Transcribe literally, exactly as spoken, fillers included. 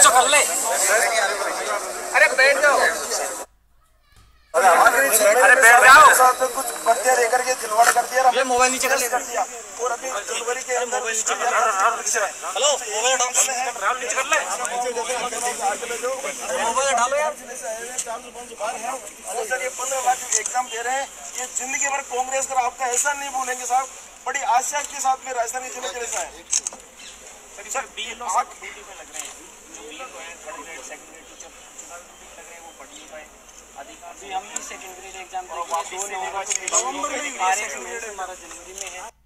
सौ कर ले। अरे बैठ जाओ, अरे बैठ जाओ। कुछ बढ़ते लेकर के खिलवाड़ कर दिया, ये मोबाइल नीचे कर ले दिया और अभी जनवरी के अंदर मोबाइल नीचे कर हेलो मोबाइल डाउन कर ले, नीचे कर ले मोबाइल डालो यार। सर ये पंद्रह लाख एग्जाम दे रहे हैं, ये जिंदगी भर कांग्रेस का आपका ऐसा नहीं भूलेंगे साहब। बड़ी आशा के साथ में राजधानी जिले के ऐसा है sir B L O duty पे लग रहे हैं, जो बी एल ओ है third grade second grade teacher लग रहे हैं, वो पढ़ नहीं पाए अधिकारी। हम भी सेकंड ग्रेड एग्जाम देंगे, दो नवंबर में हमारा जनवरी में है।